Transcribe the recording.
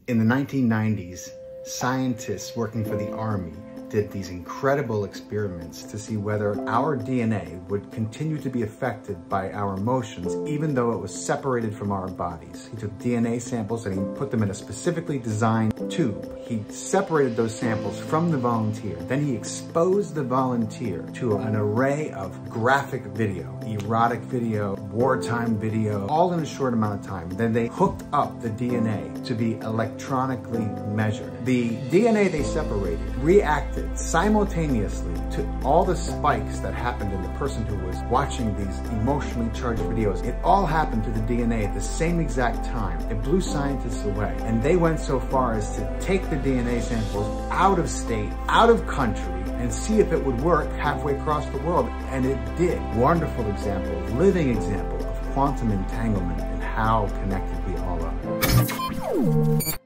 In the 1990s, scientists working for the Army did these incredible experiments to see whether our DNA would continue to be affected by our emotions even though it was separated from our bodies. He took DNA samples and he put them in a specifically designed tube. He separated those samples from the volunteer. Then he exposed the volunteer to an array of graphic video, erotic video, wartime video, all in a short amount of time. Then they hooked up the DNA to be electronically measured. The DNA they separated reacted simultaneously to all the spikes that happened in the person who was watching these emotionally charged videos. It all happened to the DNA at the same exact time. It blew scientists away. And they went so far as to take the DNA samples out of state, out of country, and see if it would work halfway across the world. And it did. Wonderful example, living example of quantum entanglement and how connected we all are.